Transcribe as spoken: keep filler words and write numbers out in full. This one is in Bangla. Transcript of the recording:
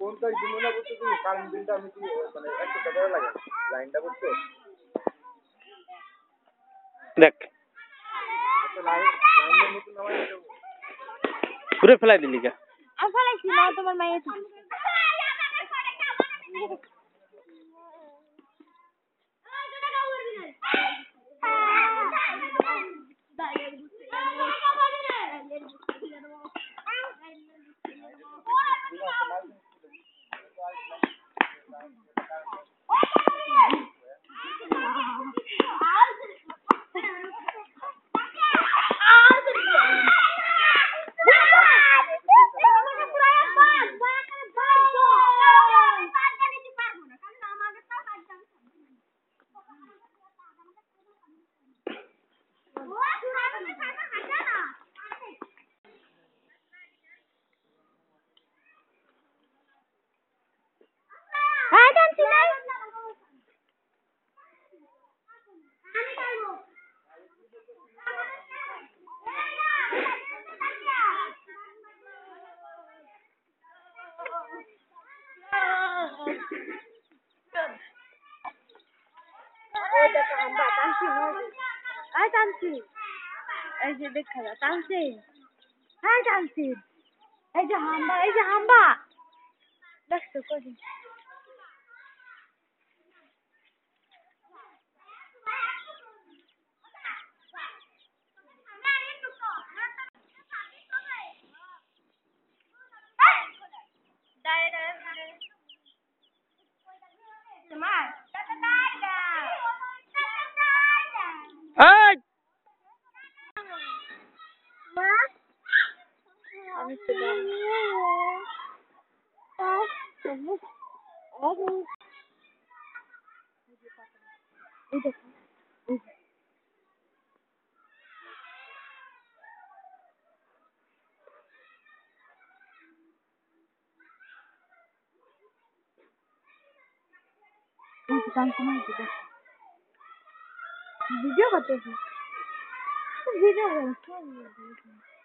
কোনটা দিমুনা বলতে কি কারেন্ট বিলটা আমি কি মানে একশো টাকা করে লাগে লাইনটা বুঝছো দেখ আচ্ছা লাইন লাইনের মতো নামাই দেব ঘুরে ফেলাই দিলি কা আমি ফেলাইছি না তোমার মায়ের এই যে দেখা যা টানছি হ্যাঁ টানছি এই যে হাম্বা এই যে হাম্বা দেখছো কই আমি তো ভিডিও করতেছি ভিডিও